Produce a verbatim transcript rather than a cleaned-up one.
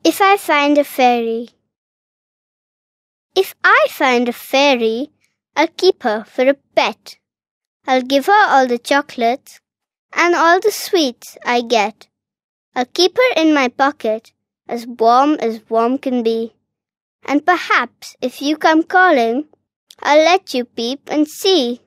If I find a fairy. If I find a fairy, I'll keep her for a pet. I'll give her all the chocolates and all the sweets I get. I'll keep her in my pocket, as warm as warm can be. And perhaps if you come calling, I'll let you peep and see